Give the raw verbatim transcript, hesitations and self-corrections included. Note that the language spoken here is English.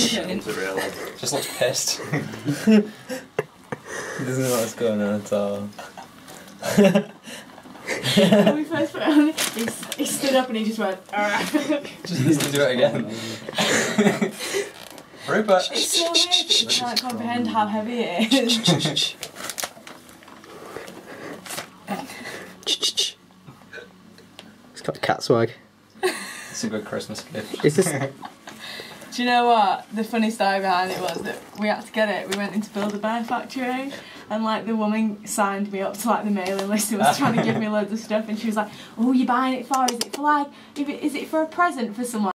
Into real life. Just looks pissed. He doesn't know what's going on at all. When we first put it on, he, he stood up and he just went, "Argh." Just needs to do it again. Rupert! It's so heavy, you can't comprehend how heavy it is. It's got cat swag. It's a good Christmas gift. Is this... Do you know what? The funny story behind it was that we had to get it. We went in to build a bear factory, and like the woman signed me up to like the mailing list and was trying to give me loads of stuff, and she was like, "Oh, you buying it for? Is it for like? Is it for a present for someone?"